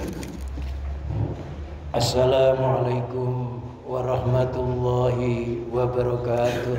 Assalamualaikum warahmatullahi wabarakatuh.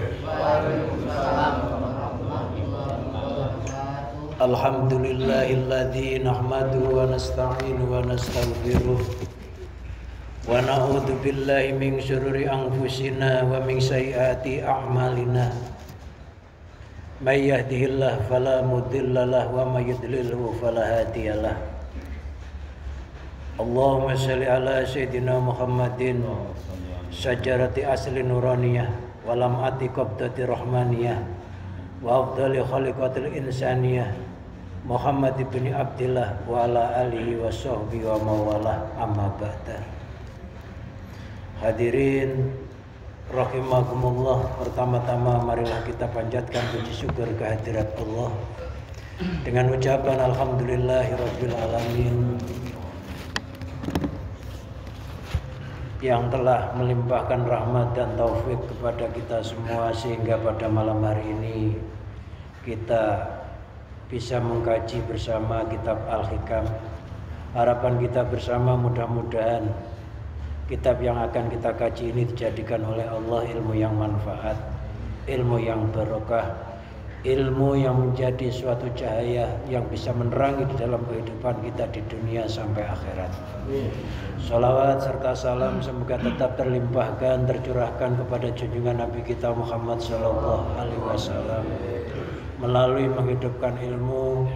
Alhamdulillahilladzi nahmaduhu wa nasta'inuhu wa nastaghfiruh wa na'udzu billahi min syururi anfusina wa min sayyiati a'malina. May yahdihillahu fala mudilla lahu wa may yudlilhu fala hadiyalah. Allahumma shalli ala sayyidina Muhammadin syajarati asli nuraniyah walam ati qabdati rahmaniyah wa afdali khaliqatil insaniyah Muhammad ibn Abdillah wa ala alihi wa sahbihi wa mawalah amma ba'da. Hadirin rahimakumullah, pertama-tama marilah kita panjatkan puji syukur kehadirat Allah dengan ucapan alhamdulillahirabbil alamin yang telah melimpahkan rahmat dan taufik kepada kita semua sehingga pada malam hari ini kita bisa mengkaji bersama kitab Al-Hikam. Harapan kita bersama mudah-mudahan kitab yang akan kita kaji ini dijadikan oleh Allah ilmu yang manfaat, ilmu yang barokah, ilmu yang menjadi suatu cahaya yang bisa menerangi di dalam kehidupan kita di dunia sampai akhirat. Salawat serta salam semoga tetap terlimpahkan, tercurahkan kepada junjungan Nabi kita Muhammad sallallahu alaihi wasallam melalui menghidupkan ilmu.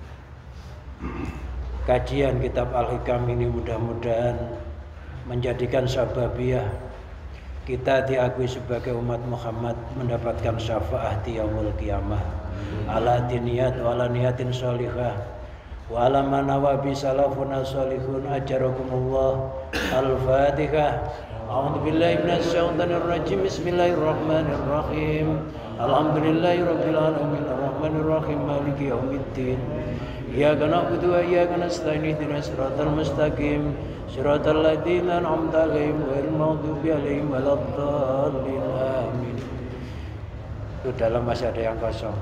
Kajian kitab Al-Hikam ini mudah-mudahan menjadikan sababiyah kita diakui sebagai umat Muhammad mendapatkan syafaat di yaumul qiyamah ala diniyat wa ala niyatin sholihah wa ala manawabi salafuna sholihun ajarakumullah. Al-Fatihah. A'udzu billahi minasy syaithanir rajim. Bismillahirrahmanirrahim. Alhamdulillahirabbil alamin arrahmanir rahim maliki yaumiddin. Iyyaka na'budu wa iyyaka nasta'in ihdinas siratal mustaqim siratal ladzina an'amta 'alaihim ghairil maghdubi 'alaihim waladdallin. Amin. Itu dalam masih ada yang kosong.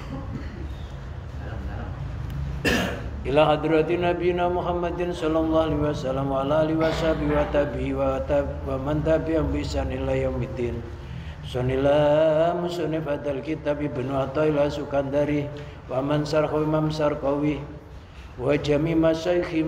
Ila hadratin nabiyina Muhammadin sallallahu alaihi wasallam wa ala alihi washabihi wa tabi'i wa man tabi'ahum bi ihsan ila yaumiddin. Sunillah musannif hadal kitab Ibnu Athaillah Sukandari wa man sarqawi Imam Sarqawi wa jami' masyayikh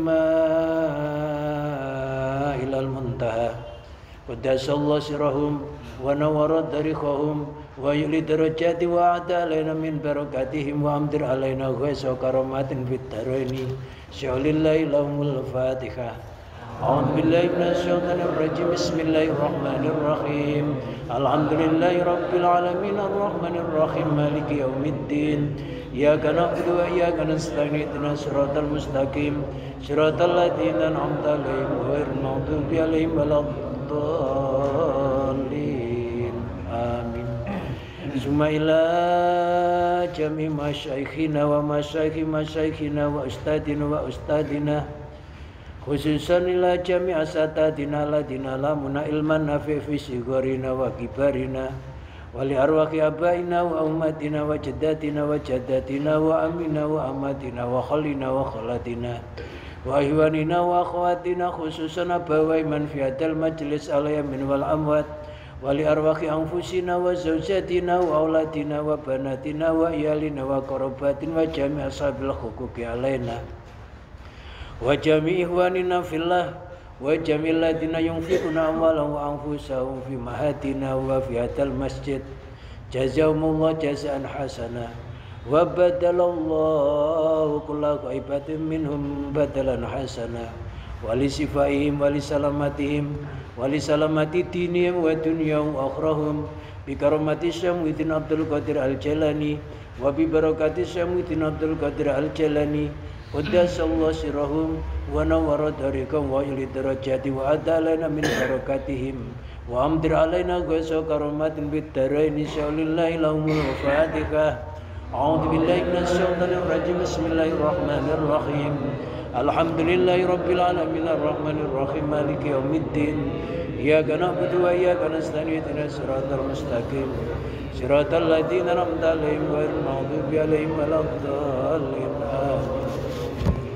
ilal muntaha qaddasallahu sirahum wa nawwara tariqahum wa yuli darajati wa a'dalaina min barakatihim wa amdir alaina ghaisa karamatin fid daraini syaulillahi lahumul fatihah. A'udzu billahi minasy syaithanir rajim. Bismillahirrahmanirrahim. Alhamdulillahirabbil alamin arrahmanir rahim maliki yaumiddin. Iyyaka na'budu wa iyyaka nasta'in ihdinas siratal mustaqim siratal ladzina an'amta 'alaihim ghairil maghdubi 'alaihim waladdallin. Amin. Summa ila jami' masyayikhina wa masyayikhina wa ustadina wa ustadina khususan ila jami' asatadina ladina lamuna ilman nafi' fi sigharina wa kibarina wa li arwaqi abaina wa ummatina wa jaddatina wa jaddatina wa amina wa amatina wa khalina wa khalatina wa ihwanina wa akhwatina khususan abawai man fi hadal majlis al-yamin wal amwat wa li arwaqi anfusina wa zawjatina wa auladina wa banatina wa iyalina wa qarabatin wa jami' ashabil huquqi alaina wa jami' ihwanina fillah wa jami' alladziina yunfiquna amwalahum wa anfusahum fi mahadina wa fi hadal masjid jazakumullahu jazaan hasana wa badalallahu kulla ghaibatin minhum badalan hasana wa li sifaihim wa li salamatihim wa li salamati dinihim wa dunyahum wa akhrahum bi karamati Syamsuddin Abdul Qadir Al-Jalani wa bi barakati Syamsuddin Abdul Qadir Al-Jalani qaddasallahu sirahum wa nawwara tariqahum wa yuli darajati wa adalana min barakatihim wa amdir alaina ghaisa karamatin bid daraini syaulillahi lahumul fatihah. A'udzu billahi minasy syaithanir rajim. Bismillahirrahmanirrahim. Alhamdulillahirabbil alamin arrahmanir rahim maliki yaumiddin. Iyyaka na'budu wa iyyaka nasta'in ihdinas siratal mustaqim siratal ladzina an'amta 'alaihim ghairil maghdubi 'alaihim waladdallin.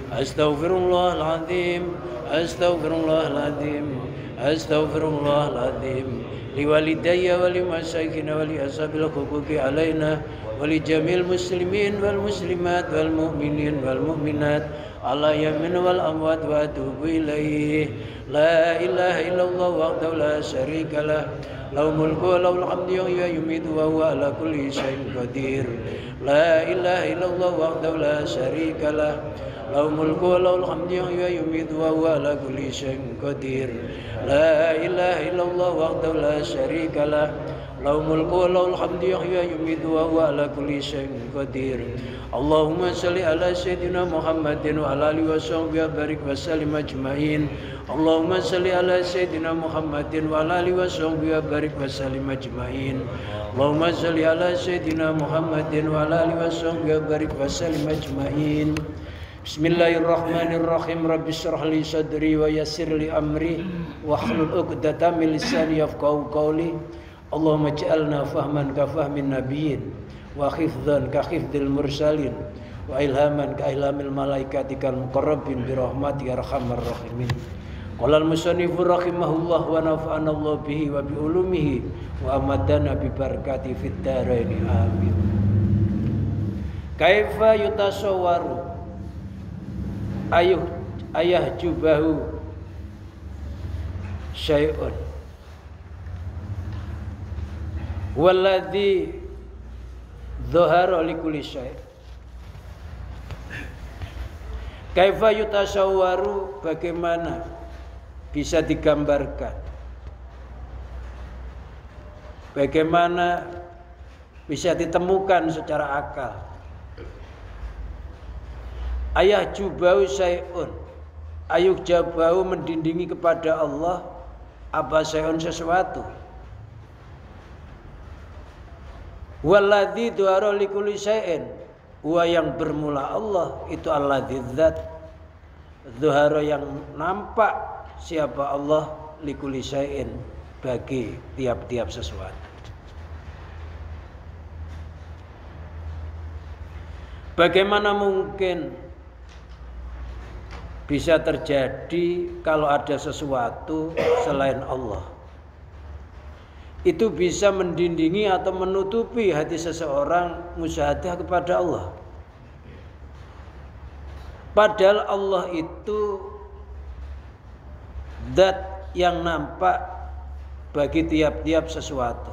Astaghfirullahaladzim, astaghfirullahaladzim, astaghfirullahaladzim. Liwalidayya wa limasyayikhina wa li ashabil huquqi alaina wa li jamil muslimin wal muslimat wal mu'minin wal mu'minat ala yamin wal amwat wa atubu ilaih. La ilaha illallah wahdahu la syarika lah, lahul mulku wa lahul hamdu yuhyi wa yumiitu wa huwa ala kulli syai'in qadir. La ilaha illallah wahdahu la syarika lah, lahul mulku wa lahul hamdu yuhyi wa yumiitu wa huwa ala kulli syai'in qadir. La ilaha illallah wahdahu la syarika lah, lahul mulku wa lahul hamdu yuhyi wa yumiitu wa huwa ala kulli syai'in qadir. Allahumma shalli ala sayyidina Muhammadin wa ala alihi wa sahbihi wa barik wa sallim ajma'in. Allahumma shalli ala sayyidina Muhammadin wa ala alihi wa sahbihi wa barik wa sallim ajma'in. Allahumma shalli ala sayyidina Muhammadin wa ala alihi wa sahbihi wa barik wa sallim ajma'in. Bismillahirrahmanirrahim. Rabbi shrah li sadri wa yassir li amri wahlul 'uqdatam min lisani yafqahu qawli. Allahumma ij'alna fahman ka fahmin nabiyyin wa hifdzan ka hifdzil mursalin wa ilhaman ka ilhamil malaikatikal muqarrabin bi rahmatika arhamar rahimin. Qala al-musannifu rahimahullah wa nafa'ana Allah bihi wa bi ulumihi wa amadana bi barakati fid dharain amin. Kaifa yutasawwaru ayah jubahu syai'un walladzi dhahara likulli syai'. Kaifa yutasawwaru, bagaimana bisa digambarkan, bagaimana bisa ditemukan secara akal. Ayah jubau syai'un, ayuk jabau mendindingi kepada Allah apa syai'un sesuatu. Walladzi dhahara likulli syai'in, wa yang bermula Allah itu alladzi dzat dhahara yang nampak siapa Allah likulli syai'in bagi tiap-tiap sesuatu. Bagaimana mungkin bisa terjadi kalau ada sesuatu selain Allah itu bisa mendindingi atau menutupi hati seseorang musyahadah kepada Allah. Padahal Allah itu zat yang nampak bagi tiap-tiap sesuatu.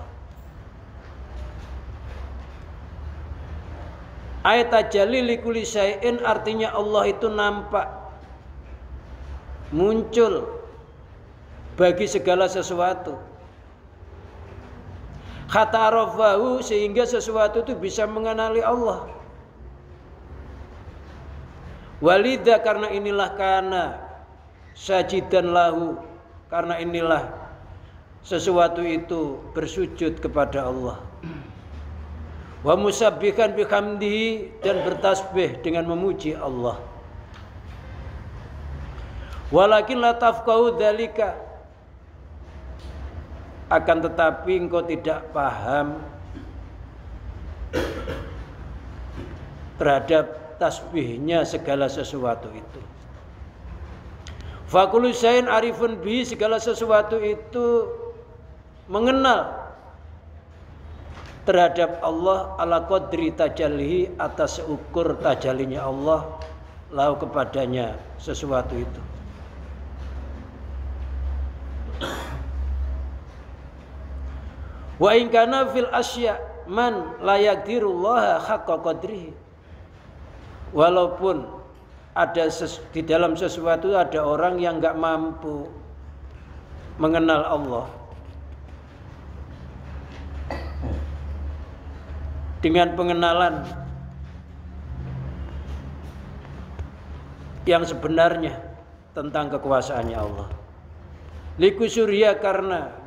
Ayat tajalli likulli syai'in artinya Allah itu nampak, muncul bagi segala sesuatu. Kata arafahu, sehingga sesuatu itu bisa mengenali Allah. Walidha, karena inilah kana sajidan lahu, karena inilah sesuatu itu bersujud kepada Allah. Wa musabbihan bihamdihi, dan bertasbih dengan memuji Allah. Walakin la tafqahu dzalika, akan tetapi engkau tidak paham terhadap tasbihnya segala sesuatu itu. Fakulu syai'in arifun bihi, segala sesuatu itu mengenal terhadap Allah ala qadri tajallihi, atas ukur tajallinya Allah lahu kepadanya sesuatu itu. Wa in kana fil asya man la yaqdirullaha haqqa qadrihi, walaupun ada di dalam sesuatu ada orang yang enggak mampu mengenal Allah dengan pengenalan yang sebenarnya tentang kekuasaannya Allah. Likusuriya, karena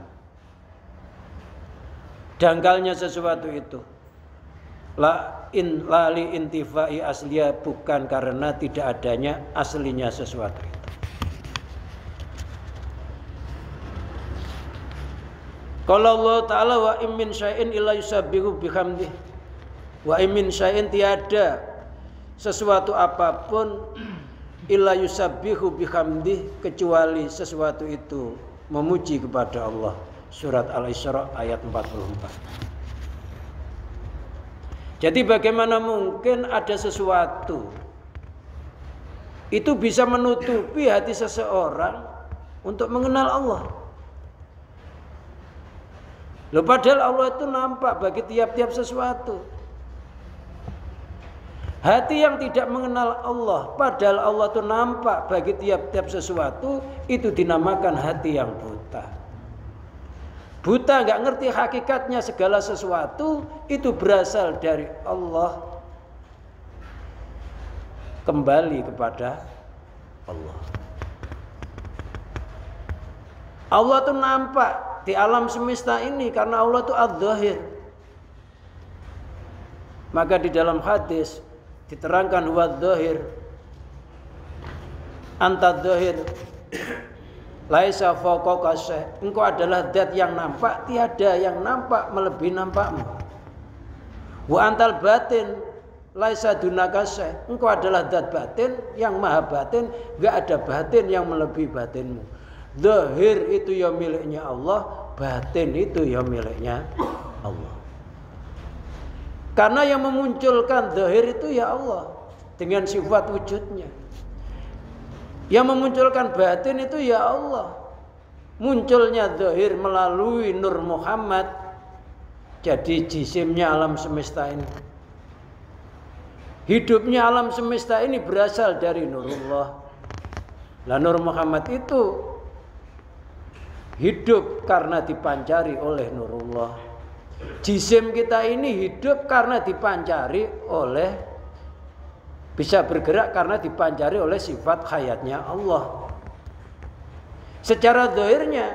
dangkalnya sesuatu itu. La li intifai asliya, bukan karena tidak adanya aslinya sesuatu itu. Qala Allah Ta'ala wa in min syai'in illa yusabbihu bihamdih. Wa in min syai'in, tiada sesuatu apapun illa yusabbihu bihamdih, kecuali sesuatu itu memuji kepada Allah. Surat Al-Isra ayat 44. Jadi bagaimana mungkin ada sesuatu itu bisa menutupi hati seseorang untuk mengenal Allah? Loh, padahal Allah itu nampak bagi tiap-tiap sesuatu. Hati yang tidak mengenal Allah, padahal Allah itu nampak bagi tiap-tiap sesuatu, itu dinamakan hati yang buta. Buta, nggak ngerti hakikatnya segala sesuatu, itu berasal dari Allah. Kembali kepada Allah. Allah itu nampak di alam semesta ini karena Allah itu adz-dzahir. Maka di dalam hadis diterangkan wadz-dzahir anta-dzahir laisa fawqaka syai'. Engkau adalah zat yang nampak, tiada yang nampak melebihi nampakmu. Wa antal batin laisa dunaka syai'. Engkau adalah zat batin yang maha batin, enggak ada batin yang melebihi batinmu. Zahir itu ya miliknya Allah, batin itu ya miliknya Allah. Karena yang memunculkan zahir itu ya Allah dengan sifat wujudnya. Yang memunculkan batin itu ya Allah. Munculnya zahir melalui Nur Muhammad, jadi jisimnya alam semesta ini. Hidupnya alam semesta ini berasal dari Nurullah. Lah Nur Muhammad itu hidup karena dipancari oleh Nurullah. Jisim kita ini hidup karena dipancari oleh, bisa bergerak karena dipancari oleh sifat hayatnya Allah. Secara zahirnya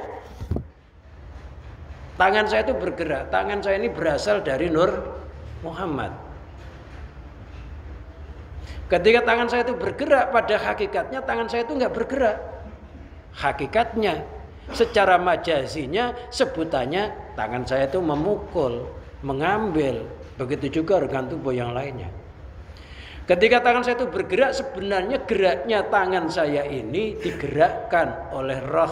tangan saya itu bergerak, tangan saya ini berasal dari Nur Muhammad. Ketika tangan saya itu bergerak, pada hakikatnya tangan saya itu enggak bergerak. Hakikatnya secara majazinya sebutannya tangan saya itu memukul, mengambil. Begitu juga organ tubuh yang lainnya. Ketika tangan saya itu bergerak, sebenarnya geraknya tangan saya ini digerakkan oleh roh.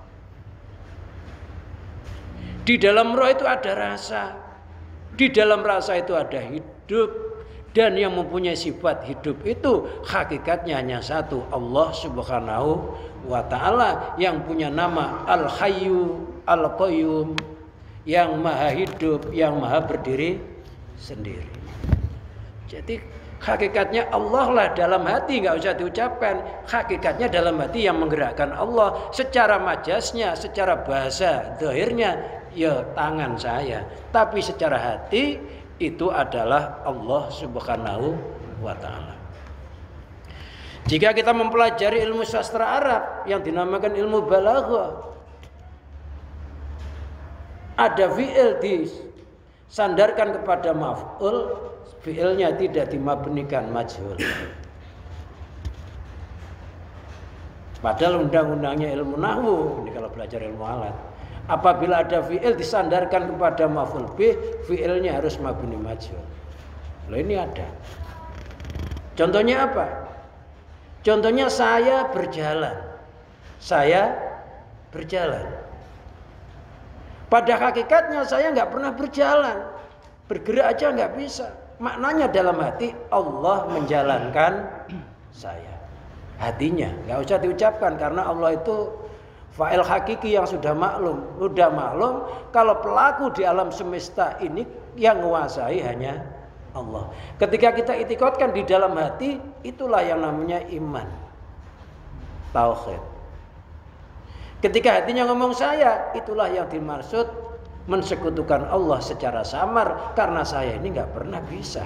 Di dalam roh itu ada rasa. Di dalam rasa itu ada hidup. Dan yang mempunyai sifat hidup itu hakikatnya hanya satu, Allah Subhanahu wa ta'ala, yang punya nama Al-Hayyu Al-Qayyum, yang maha hidup, yang maha berdiri sendiri. Jadi hakikatnya Allah lah dalam hati, nggak usah diucapkan. Hakikatnya dalam hati yang menggerakkan Allah. Secara majasnya, secara bahasa zahirnya ya tangan saya, tapi secara hati itu adalah Allah Subhanahu wa ta'ala. Jika kita mempelajari ilmu sastra Arab yang dinamakan ilmu balaghah, ada fi'il disandarkan kepada maf'ul, fi'ilnya tidak dimabnikan majhul. Padahal undang-undangnya ilmu nahwu, ini kalau belajar ilmu alat, apabila ada fi'il disandarkan kepada maf'ul bih, fi'ilnya harus mabni majhul. Loh, ini ada. Contohnya apa? Contohnya saya berjalan. Saya berjalan. Pada hakikatnya saya nggak pernah berjalan. Bergerak aja nggak bisa. Maknanya dalam hati Allah menjalankan saya. Hatinya nggak usah diucapkan karena Allah itu fa'il hakiki yang sudah maklum. Sudah maklum kalau pelaku di alam semesta ini yang menguasai hanya Allah. Ketika kita itikadkan di dalam hati, itulah yang namanya iman, tauhid. Ketika hatinya ngomong saya, itulah yang dimaksud mensekutukan Allah secara samar, karena saya ini nggak pernah bisa.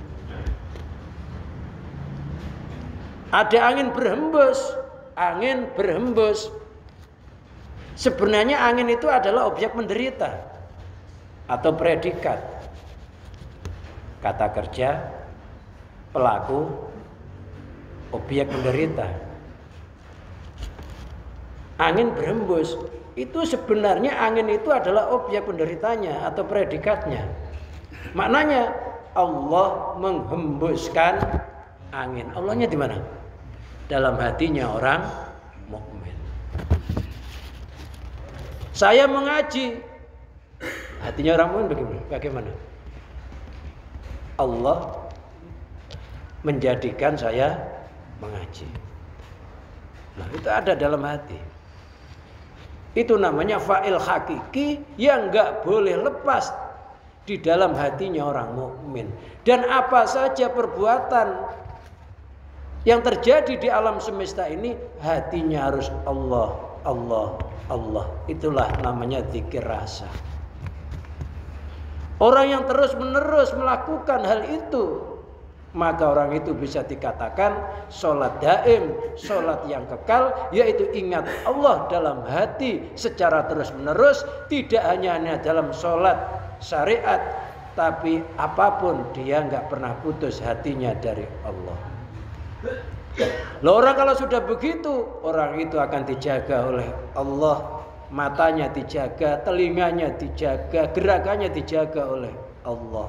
Ada angin berhembus. Sebenarnya angin itu adalah objek menderita atau predikat. Kata kerja, pelaku, objek menderita. Angin berhembus, itu sebenarnya angin itu adalah objek penderitanya atau predikatnya. Maknanya Allah menghembuskan angin. Allahnya di mana? dalam hatinya orang mukmin. Saya mengaji, hatinya orang mukmin bagaimana? Allah menjadikan saya mengaji. Nah, itu ada dalam hati. Itu namanya fa'il hakiki yang enggak boleh lepas di dalam hatinya orang mukmin. Dan apa saja perbuatan yang terjadi di alam semesta ini, hatinya harus Allah, Allah, Allah. Itulah namanya zikir rasa. Orang yang terus-menerus melakukan hal itu, maka orang itu bisa dikatakan sholat daim, sholat yang kekal, yaitu ingat Allah dalam hati secara terus-menerus, tidak hanya dalam sholat syariat, tapi apapun dia nggak pernah putus hatinya dari Allah. Loh, orang kalau sudah begitu, orang itu akan dijaga oleh Allah. Matanya dijaga, telinganya dijaga, gerakannya dijaga oleh Allah.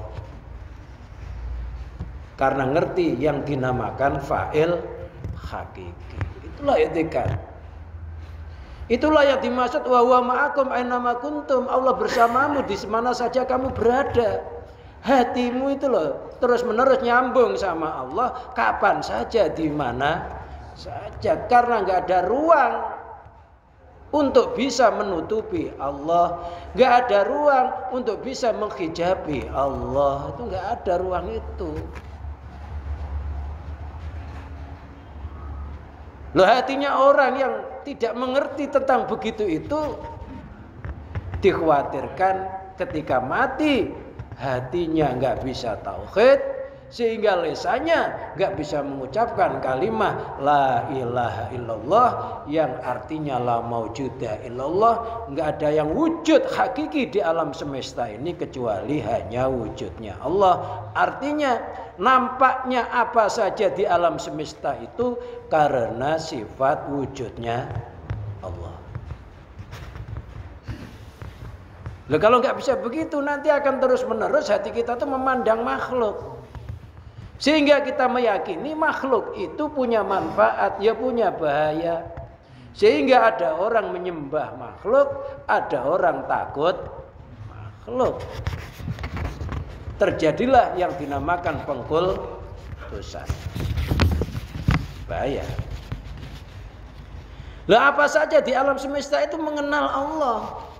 Karena ngerti yang dinamakan fa'il hakiki. Itulah itikad. Itulah yang dimaksud wa huwa ma'akum aina ma kuntum. Allah bersamamu di mana saja kamu berada. Hatimu itu loh terus menerus nyambung sama Allah kapan saja, di mana saja. Karena nggak ada ruang untuk bisa menutupi Allah, nggak ada ruang untuk bisa menghijabi Allah. Itu nggak ada ruang itu. Loh, hatinya orang yang tidak mengerti tentang begitu itu dikhawatirkan ketika mati hatinya nggak bisa tauhid, sehingga lisannya nggak bisa mengucapkan kalimat la ilaha illallah yang artinya la maujuda illallah. Nggak ada yang wujud hakiki di alam semesta ini kecuali hanya wujudnya Allah. Artinya nampaknya apa saja di alam semesta itu karena sifat wujudnya Allah. Loh, kalau nggak bisa begitu nanti akan terus menerus hati kita tuh memandang makhluk. Sehingga kita meyakini makhluk itu punya manfaat, ya punya bahaya. Sehingga ada orang menyembah makhluk, ada orang takut makhluk. Terjadilah yang dinamakan pengkultusan. Bahaya. Lah, apa saja di alam semesta itu mengenal Allah.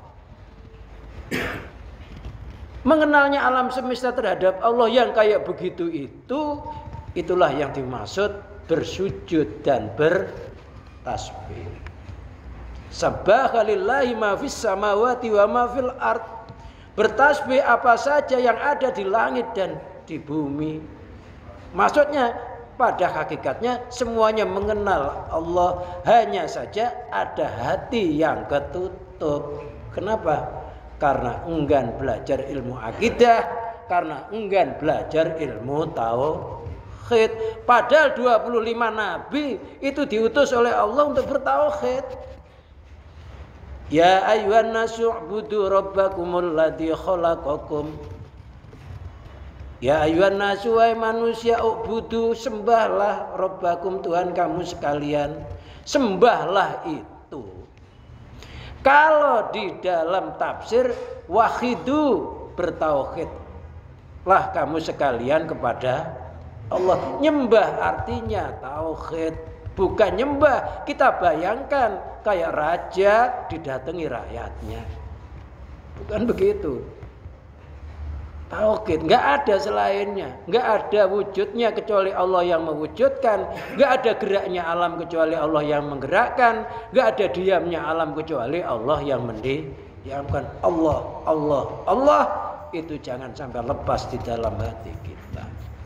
Mengenalnya alam semesta terhadap Allah yang kayak begitu itu, itulah yang dimaksud bersujud dan bertasbih. Sabbaha lillahi ma fis samawati wa ma fil ard. Bertasbih apa saja yang ada di langit dan di bumi. Maksudnya pada hakikatnya semuanya mengenal Allah, hanya saja ada hati yang ketutup. Kenapa? Karena enggan belajar ilmu akidah, karena enggan belajar ilmu tauhid. Padahal 25 nabi itu diutus oleh Allah untuk bertauhid. Ya ayyuhan nasu ubudu rabbakumul ladzi khalaqakum. Ya ayyuhan nasu, wahai manusia, ubudu, sembahlah rabbakum, Tuhan kamu sekalian. Sembahlah itu. Kalau di dalam tafsir wahidu, bertauhidlah kamu sekalian kepada Allah. Nyembah artinya tauhid, bukan nyembah. Kita bayangkan kayak raja didatangi rakyatnya, bukan begitu. Tauhid nggak ada selainnya, nggak ada wujudnya kecuali Allah yang mewujudkan, nggak ada geraknya alam kecuali Allah yang menggerakkan, nggak ada diamnya alam kecuali Allah yang mendiamkan. Allah, Allah, Allah itu jangan sampai lepas di dalam hati kita.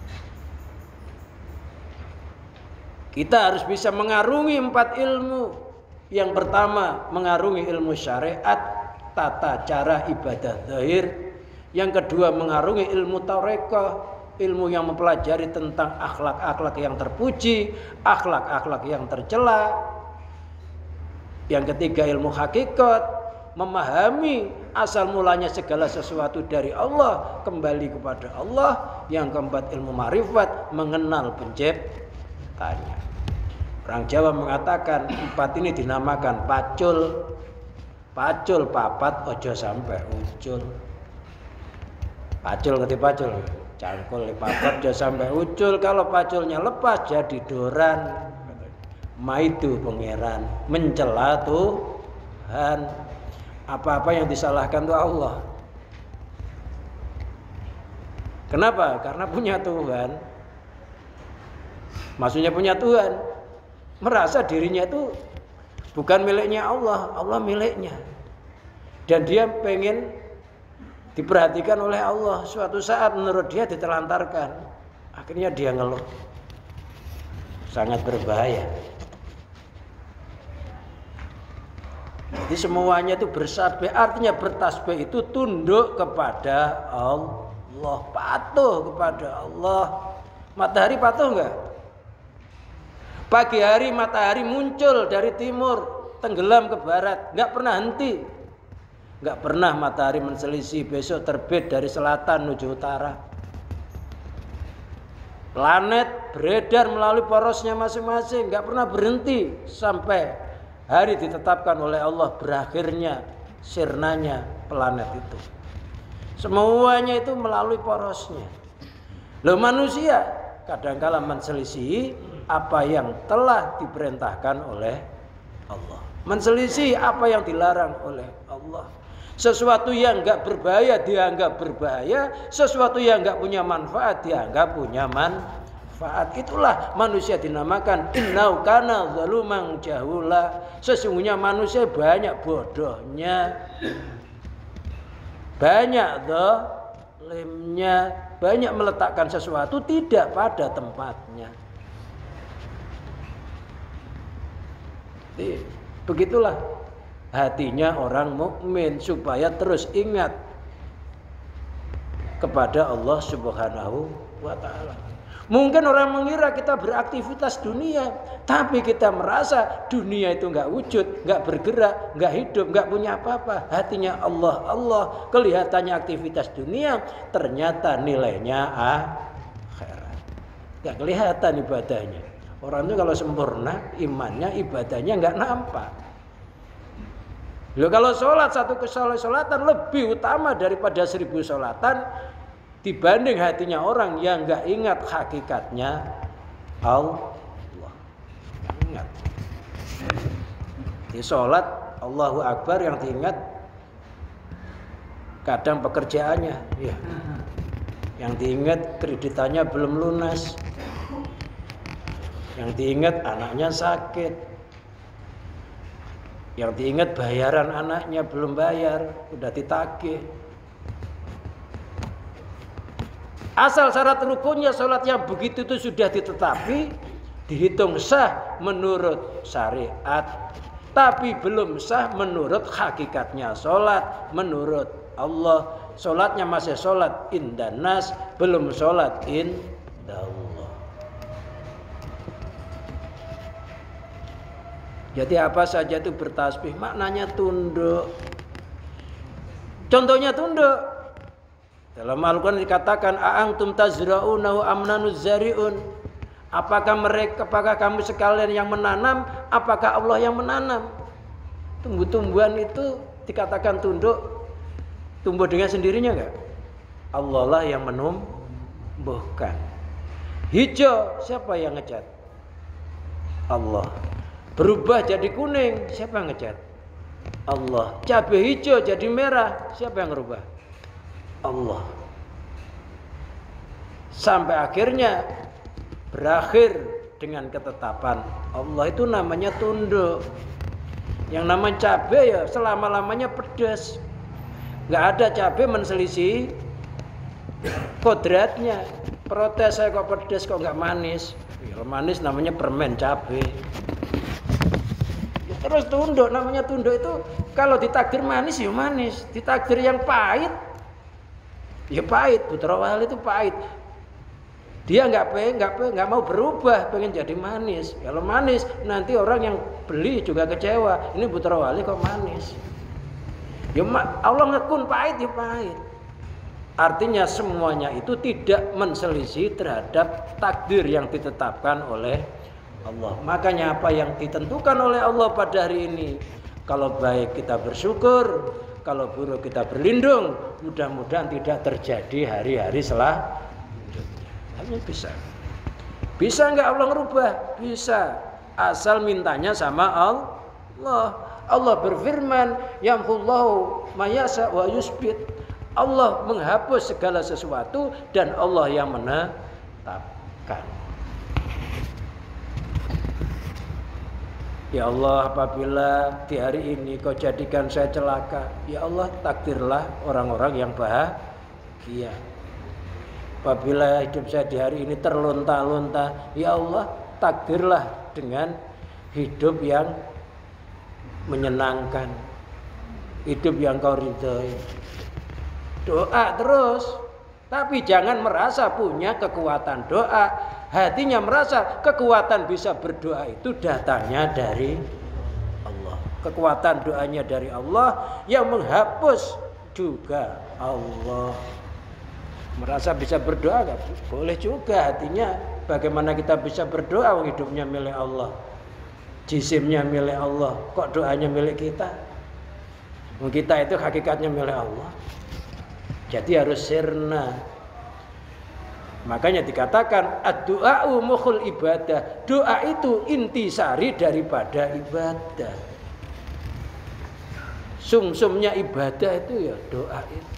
Kita harus bisa mengarungi 4 ilmu. Yang pertama mengarungi ilmu syariat, tata cara ibadah zahir. Yang kedua mengarungi ilmu tarekah, ilmu yang mempelajari tentang akhlak-akhlak yang terpuji, akhlak-akhlak yang tercela. Yang ketiga ilmu hakikat, memahami asal mulanya segala sesuatu dari Allah, kembali kepada Allah. Yang keempat ilmu ma'rifat, mengenal penciptanya. Orang Jawa mengatakan empat ini dinamakan pacul. Pacul papat ojo sampai ucul. Pacul ngerti pacul? Cangkul papat ojo sampai ucul. Kalau paculnya lepas jadi doran. Maidu pangeran, mencela Tuhan. Apa-apa yang disalahkan itu Allah. Kenapa? Karena punya Tuhan. Maksudnya punya Tuhan, merasa dirinya itu bukan miliknya Allah, Allah miliknya. Dan dia pengen diperhatikan oleh Allah. Suatu saat menurut dia ditelantarkan. Akhirnya dia ngeluh. Sangat berbahaya. Jadi semuanya itu bertasbih. Artinya bertasbih itu tunduk kepada Allah, patuh kepada Allah. Matahari patuh enggak? Pagi hari matahari muncul dari timur, tenggelam ke barat, enggak pernah henti. Enggak pernah matahari menselisih, besok terbit dari selatan menuju utara. Planet beredar melalui porosnya masing-masing, enggak pernah berhenti sampai hari ditetapkan oleh Allah berakhirnya sirnanya planet itu. Semuanya itu melalui porosnya. Loh, manusia kadangkala menselisih apa yang telah diperintahkan oleh Allah, menselisih apa yang dilarang oleh Allah. Sesuatu yang enggak berbahaya dianggap berbahaya, sesuatu yang enggak punya manfaat dianggap punya manfaat. Itulah manusia dinamakan innau kana zaluman jahula. Sesungguhnya manusia banyak bodohnya, banyak zalimnya, banyak meletakkan sesuatu tidak pada tempatnya. Jadi, begitulah hatinya orang mukmin supaya terus ingat kepada Allah Subhanahu wa taala. Mungkin orang mengira kita beraktivitas dunia, tapi kita merasa dunia itu enggak wujud, enggak bergerak, enggak hidup, enggak punya apa-apa. Hatinya Allah, Allah. Kelihatannya aktivitas dunia, ternyata nilainya akhirat. Enggak kelihatan ibadahnya. Orang itu kalau sempurna imannya, ibadahnya enggak nampak. Loh, kalau sholat satu kesolatan lebih utama daripada 1000 sholatan dibanding hatinya orang yang enggak ingat hakikatnya Allah. Ingat. Di sholat Allahu Akbar yang diingat kadang pekerjaannya, ya. Yang diingat kreditannya belum lunas. Yang diingat anaknya sakit. Yang diingat bayaran anaknya belum bayar, udah ditagih. Asal syarat rukunnya sholat yang begitu itu sudah ditetapi, dihitung sah menurut syariat. Tapi belum sah menurut hakikatnya sholat. Menurut Allah, sholatnya masih sholat indanas, belum sholat indallah. Jadi apa saja itu bertasbih, maknanya tunduk. Contohnya tunduk. Dalam Al-Quran dikatakan a'antum tazra'unahu amnanuz zari'un. Apakah kamu sekalian yang menanam, apakah Allah yang menanam? Tumbuh-tumbuhan itu dikatakan tunduk, tumbuh dengan sendirinya enggak? Allah lah yang menumbuhkan. Hijau, siapa yang ngecat? Allah. Berubah jadi kuning, siapa yang ngecat? Allah. Cabai hijau jadi merah, siapa yang ngerubah? Allah. Sampai akhirnya berakhir dengan ketetapan Allah. Itu namanya tunduk. Yang namanya cabai ya selama-lamanya pedas. Nggak ada cabai menselisih kodratnya. Protes saya kok pedas kok nggak manis. Ya, manis namanya permen cabai. Terus tunduk, namanya tunduk itu kalau ditakdir manis ya manis, ditakdir yang pahit ya pahit. Putra Wali itu pahit. Dia nggak mau berubah, pengen jadi manis. Kalau manis nanti orang yang beli juga kecewa. Ini Putra Wali kok manis? Ya Allah ngekun pahit ya pahit. Artinya semuanya itu tidak menselisih terhadap takdir yang ditetapkan oleh Allah. Makanya apa yang ditentukan oleh Allah pada hari ini, kalau baik kita bersyukur, kalau buruk kita berlindung. Mudah-mudahan tidak terjadi hari-hari selanjutnya. Hanya bisa. Bisa nggak Allah ngerubah? Bisa. Asal mintanya sama Allah. Allah berfirman, yamhullahu mayasa wa yusbit. Allah menghapus segala sesuatu dan Allah yang menetapkan. Ya Allah, apabila di hari ini kau jadikan saya celaka, ya Allah takdirlah orang-orang yang bahagia. Apabila hidup saya di hari ini terlunta-lunta, ya Allah takdirlah dengan hidup yang menyenangkan, hidup yang kau ridhoi. Doa terus, tapi jangan merasa punya kekuatan doa. Hatinya merasa kekuatan bisa berdoa itu datangnya dari Allah. Kekuatan doanya dari Allah, yang menghapus juga Allah. Merasa bisa berdoa gak? Boleh juga hatinya. Bagaimana kita bisa berdoa? Hidupnya milik Allah, jisimnya milik Allah, kok doanya milik kita? Kita itu hakikatnya milik Allah. Jadi harus sirna. Makanya dikatakan ad-du'a'u mukhul ibadah. Doa itu intisari daripada ibadah. Sumsumnya ibadah itu ya doa itu.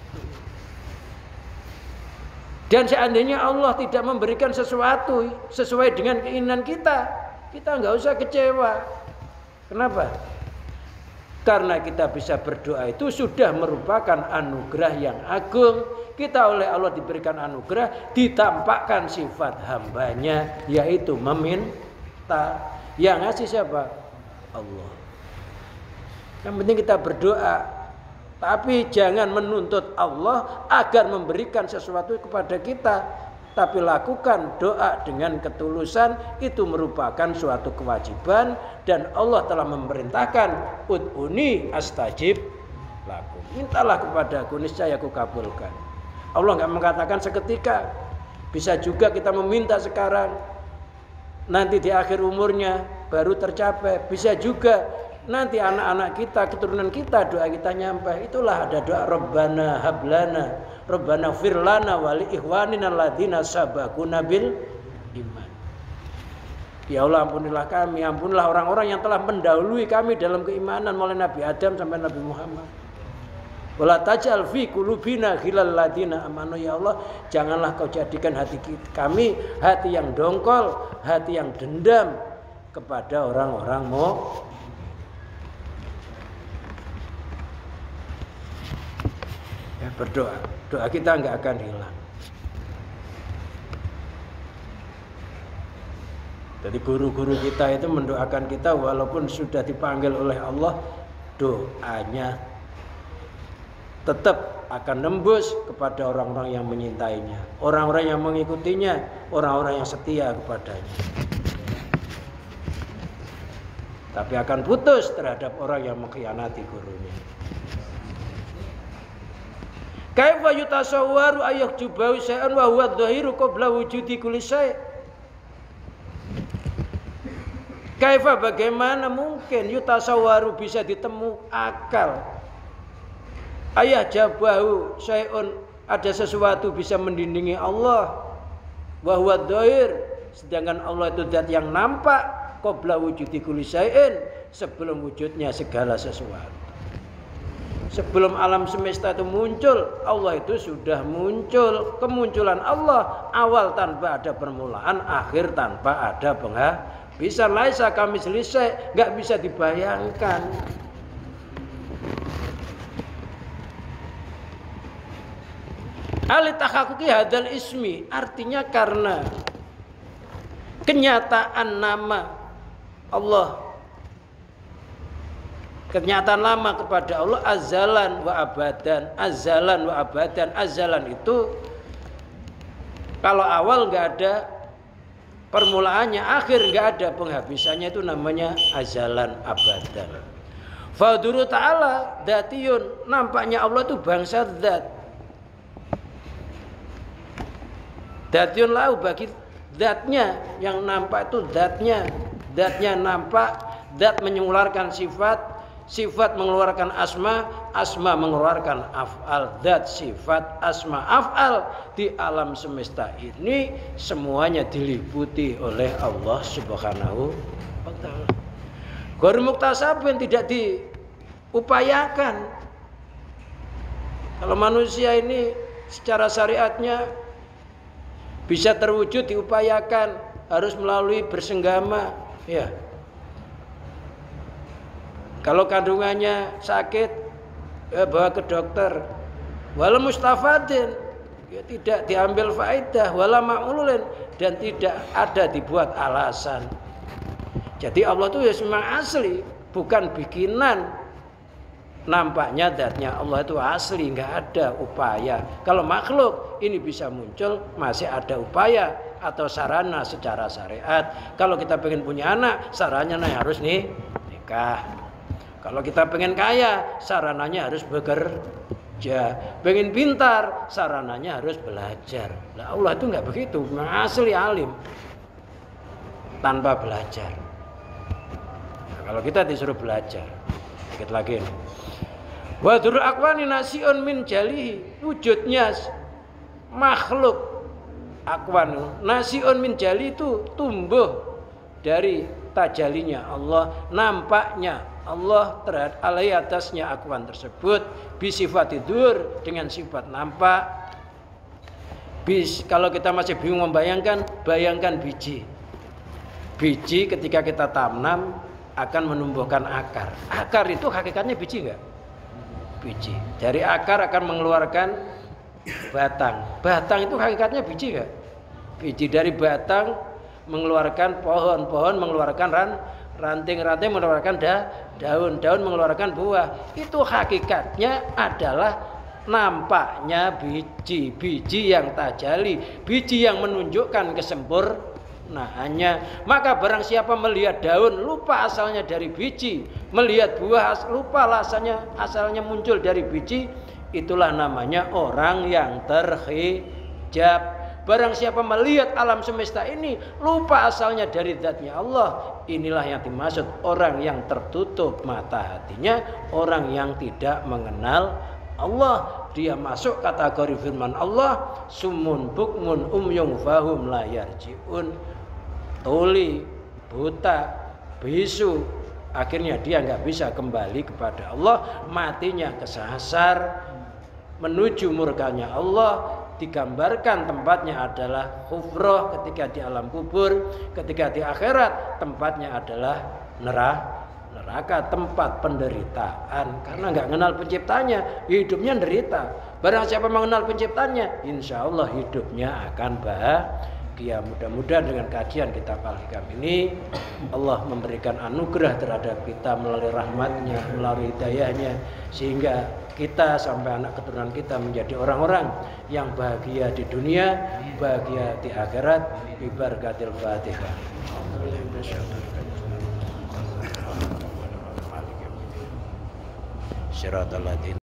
Dan seandainya Allah tidak memberikan sesuatu sesuai dengan keinginan kita, kita nggak usah kecewa. Kenapa? Karena kita bisa berdoa itu sudah merupakan anugerah yang agung. Kita oleh Allah diberikan anugerah, ditampakkan sifat hambanya, yaitu meminta. Yang ngasih siapa? Allah. Yang penting kita berdoa, tapi jangan menuntut Allah agar memberikan sesuatu kepada kita. Tapi lakukan doa dengan ketulusan, itu merupakan suatu kewajiban. Dan Allah telah memerintahkan, ud'uni astajib lakum. Mintalah kepadaku, niscaya aku kabulkan. Allah nggak mengatakan seketika. Bisa juga kita meminta sekarang, nanti di akhir umurnya baru tercapai. Bisa juga nanti anak-anak kita, keturunan kita, doa kita nyampe. Itulah ada doa Rabbana hablana, Rabbana firlana wali ikhwanina alladzina sabaquna bil iman. Ya Allah, ampunilah kami, ampunilah orang-orang yang telah mendahului kami dalam keimanan, mulai Nabi Adam sampai Nabi Muhammad. Wala taj'al fi qulubina ghillal ladzina amanu. Ya Allah, janganlah kau jadikan hati kami hati yang dongkol, hati yang dendam kepada orang-orang ya, berdoa. Doa kita enggak akan hilang. Jadi guru-guru kita itu mendoakan kita walaupun sudah dipanggil oleh Allah, doanya tetap akan nembus kepada orang-orang yang menyintainya, orang-orang yang mengikutinya, orang-orang yang setia kepadanya. Tapi akan putus terhadap orang yang mengkhianati gurunya. Kaifa yutasawwaru ayyuhjubahu syai'an wa huwa adh-dhahiru qabla wujudi kulli syai'. Kaifa, bagaimana mungkin yutasawwaru bisa ditemu akal, ayah jabahu syai'un, ada sesuatu bisa mendindingi Allah, wa huwa adh-dhahir, sedangkan Allah itu zat yang nampak, qabla wujudi kulli syai'in, sebelum wujudnya segala sesuatu. Sebelum alam semesta itu muncul, Allah itu sudah muncul. Kemunculan Allah awal tanpa ada permulaan, akhir tanpa ada penghabisan. Laisa kamitslihi syai', enggak bisa dibayangkan. Alitahaqquqi hadzal ismi, artinya karena kenyataan nama Allah, kenyataan lama kepada Allah, azalan wa abadan. Azalan wa abadan. Azalan itu kalau awal nggak ada permulaannya, akhir nggak ada penghabisannya, itu namanya azalan abadan. Fadhuru ta'ala dzatiyun, nampaknya Allah itu bangsa zat. Dzatiyun lahu, bagi zatnya yang nampak itu zatnya. Zatnya nampak, zat mengeluarkan sifat, sifat mengeluarkan asma, asma mengeluarkan af'al. Zat, sifat, asma, af'al di alam semesta ini semuanya diliputi oleh Allah Subhanahu wa ta'ala. Ghairu muktasabin, tidak diupayakan. Kalau manusia ini secara syariatnya bisa terwujud diupayakan, harus melalui bersenggama, ya. Kalau kandungannya sakit, bawa ke dokter. Wala mustafadin, ya, tidak diambil faedah. Wala ma'ululin, dan tidak ada dibuat alasan. Jadi Allah itu ya memang asli, bukan bikinan. Nampaknya zatnya Allah itu asli, nggak ada upaya. Kalau makhluk ini bisa muncul, masih ada upaya atau sarana secara syariat. Kalau kita pengen punya anak, sarannya harus nikah. Kalau kita pengen kaya, sarananya harus bekerja. Pengen pintar, sarananya harus belajar. Nah, Allah itu nggak begitu, memang asli alim tanpa belajar. Nah, kalau kita disuruh belajar, sedikit lagi nih. Wadur akwani nasiun min jalihi, wujudnya makhluk akwan nasiun min jali itu tumbuh dari tajalinya Allah, nampaknya Allah terhadap alai atasnya akwan tersebut bisifat tidur dengan sifat nampak. Kalau kita masih bingung membayangkan, bayangkan biji. Biji ketika kita tanam akan menumbuhkan akar. Akar itu hakikatnya biji enggak? Biji. Dari akar akan mengeluarkan batang. Batang itu hakikatnya biji enggak? Biji. Dari batang mengeluarkan pohon. Pohon mengeluarkan ranting-ranting mengeluarkan daun. Daun mengeluarkan buah. Itu hakikatnya adalah nampaknya biji. Biji yang tajali. Biji yang menunjukkan kesempurnaannya. Maka barang siapa melihat daun lupa asalnya dari biji, melihat buah lupa asalnya muncul dari biji, itulah namanya orang yang terhijab. Barang siapa melihat alam semesta ini lupa asalnya dari zatnya Allah, inilah yang dimaksud orang yang tertutup mata hatinya, orang yang tidak mengenal Allah. Dia masuk kategori firman Allah, summun bukmun umyung fahum la yarji'un, tuli, buta, bisu, akhirnya dia nggak bisa kembali kepada Allah, matinya kesasar menuju murkanya Allah. Digambarkan tempatnya adalah khufrah ketika di alam kubur, ketika di akhirat tempatnya adalah neraka, tempat penderitaan, karena nggak mengenal penciptanya, hidupnya derita. Barang siapa mengenal penciptanya, insya Allah hidupnya akan bahagia. Mudah-mudahan dengan kajian kitab Al-Hikam ini Allah memberikan anugerah terhadap kita melalui rahmatnya, melalui hidayahnya, sehingga kita sampai anak keturunan kita menjadi orang-orang yang bahagia di dunia, bahagia di akhirat. Bi barakatil Fatihah. Siratal ladzina